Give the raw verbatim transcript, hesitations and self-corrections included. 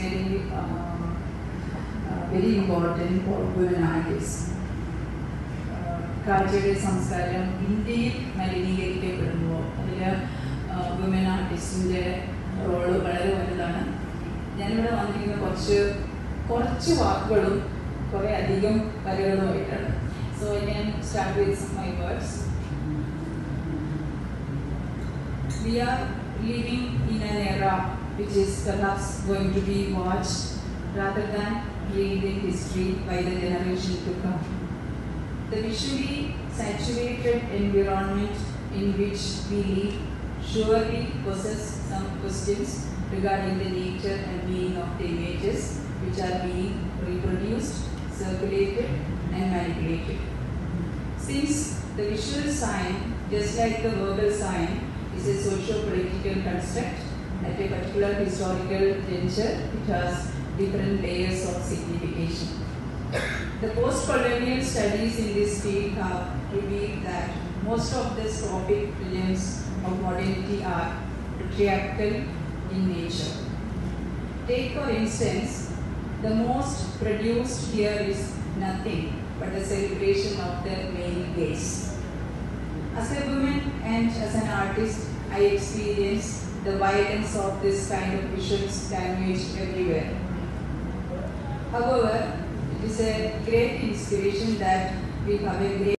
very, uh, uh, very important for women artists. കാഴ്ചയുടെ സംസ്കാരം ഇന്ത്യയിൽ മലിനീകരിക്കപ്പെടുമ്പോൾ അതിൽ വുമൻ ആർട്ടിസ്റ്റിൻ്റെ റോള് വളരെ വലുതാണ്. ഞാനിവിടെ വന്നിരിക്കുന്ന കുറച്ച് കുറച്ച് വാക്കുകളും കുറേ അധികം വരികളുമായിട്ടാണ്. So I can start with my words. We are living in an era which is perhaps going to be watched rather than read in history by the generation to come. The visually saturated environment in which we live surely poses some questions regarding the nature and meaning of the images which are being reproduced, circulated and manipulated. Since the visual sign, just like the verbal sign, is a socio-political construct at a particular historical juncture, it has different layers of signification. The post-colonial studies in this field have revealed that most of the tropic films of modernity are patriarchal in nature. Take for instance, the most produced here is nothing but a celebration of the male gaze. As a woman and as an artist, I experience the violence of this kind of visuals language everywhere. However, it is a great inspiration that we have a great